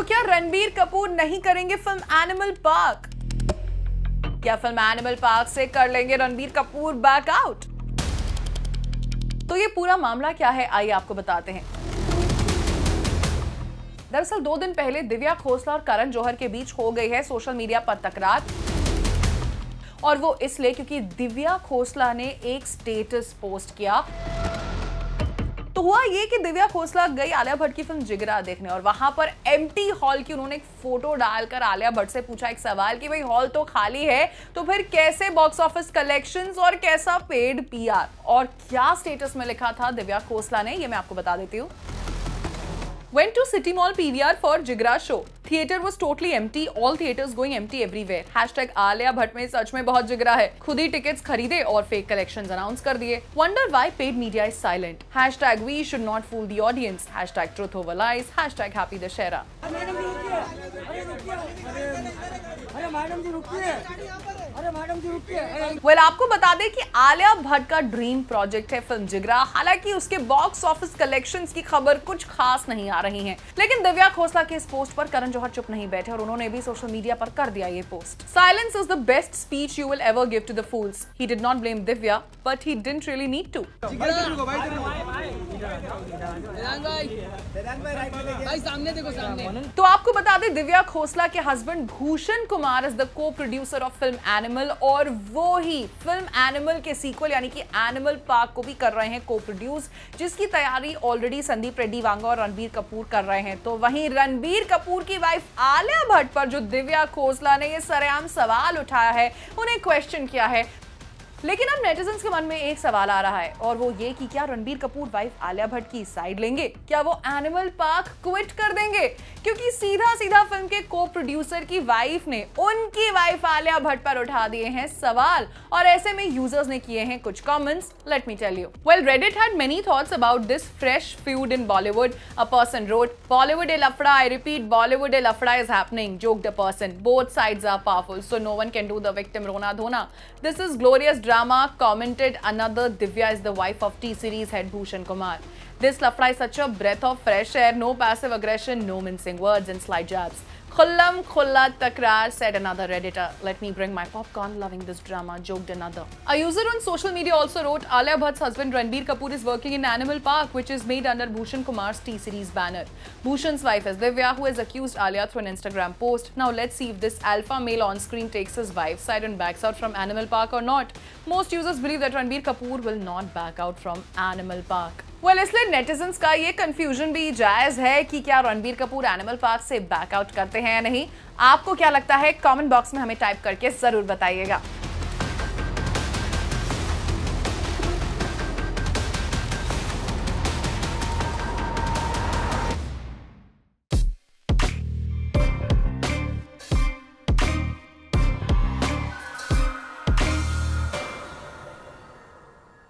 क्या रणबीर कपूर नहीं करेंगे फिल्म एनिमल पार्क? क्या फिल्म एनिमल पार्क से कर लेंगे रणबीर कपूर बैकआउट? तो ये पूरा मामला क्या है, आइए आपको बताते हैं। दरअसल 2 दिन पहले दिव्या खोसला और करण जौहर के बीच हो गई है सोशल मीडिया पर तकरार, और वो इसलिए क्योंकि दिव्या खोसला ने एक स्टेटस पोस्ट किया। तो हुआ ये कि दिव्या खोसला गई आलिया भट्ट की फिल्म जिगरा देखने, और वहां पर एम्प्टी हॉल की उन्होंने एक फोटो डालकर आलिया भट्ट से पूछा एक सवाल कि भाई हॉल तो खाली है, तो फिर कैसे बॉक्स ऑफिस कलेक्शंस और कैसा पेड पीआर? और क्या स्टेटस में लिखा था दिव्या खोसला ने, ये मैं आपको बता देती हूँ। Went to City Mall PVR for Jigra show. Theater was totally empty. All theaters going empty everywhere. Hashtag Alia Bhatt में सच में बहुत जिगरा है। खुद ही टिकट्स खरीदे और फेक कलेक्शंस अनाउंस कर दिए। Wonder why paid media is silent. Hashtag we should not fool the audience. Hashtag truth over lies. Hashtag happy Dussehra. Well आपको बता दें कि आलिया भट्ट का ड्रीम प्रोजेक्ट है फिल्म जिगरा। हालांकि उसके बॉक्स ऑफिस कलेक्शंस की खबर कुछ खास नहीं आ रही है, लेकिन दिव्या खोसला के इस पोस्ट पर करण जौहर चुप नहीं बैठे और उन्होंने भी सोशल मीडिया पर कर दिया ये post. Silence is the best speech you will ever give to the fools. He did not blame Divya, but he didn't really need to. तो आपको बता दें दिव्या खोसला के husband Bhushan Kumar is the co producer of film Animal, और वो ही film Animal के sequel यानी कि एनिमल पार्क को भी कर रहे हैं को प्रोड्यूस, जिसकी तैयारी ऑलरेडी संदीप रेड्डी वांगा और रणबीर कपूर कर रहे हैं। तो वहीं रणबीर कपूर की वाइफ आलिया भट्ट पर जो दिव्या खोसला ने ये सरेआम सवाल उठाया है, उन्हें क्वेश्चन किया है। लेकिन अब नेटिजन्स के मन में एक सवाल आ रहा है, और वो ये कि क्या रणबीर कपूर वाइफ आलिया भट्ट की साइड लेंगे? क्या वो एनिमल पार्क क्विट कर देंगे? क्योंकि सीधा सीधा फिल्म के को प्रोड्यूसर की वाइफ ने उनकी वाइफ आलिया भट्ट पर उठा दिए हैं सवाल, और ऐसे में यूजर्स ने किए हैं कुछ comments. Let me tell you. Well, Reddit had many thoughts about this fresh feud in Bollywood. A person wrote, "Bollywood e lafda, I repeat, Bollywood e lafda is happening." Joked a person. Both sides are powerful, so no one can do the victim Rona Dhona. This is glorious drama, commented another. Divya is the wife of T-Series head Bhushan Kumar. This lafda is such a breath of fresh air. No passive aggression, no mincing words and slight jabs. Khullam khulla takrar, said another Redditor. Let me bring my popcorn, loving this drama, joked another. A user on social media also wrote, Alia Bhatt's husband Ranbir Kapoor is working in Animal Park, which is made under Bhushan Kumar's T-Series banner. Bhushan's wife is Divya, who has accused Alia through an Instagram post. Now let's see if this alpha male on screen takes his wife's side and backs out from Animal Park or not. Most users believe that Ranbir Kapoor will not back out from Animal Park. Well इसलिए netizens का ये confusion भी जायज है कि क्या Ranbir Kapoor Animal Park से back out करते हैं या नहीं। आपको क्या लगता है? कमेंट बॉक्स में हमें टाइप करके जरूर बताइएगा।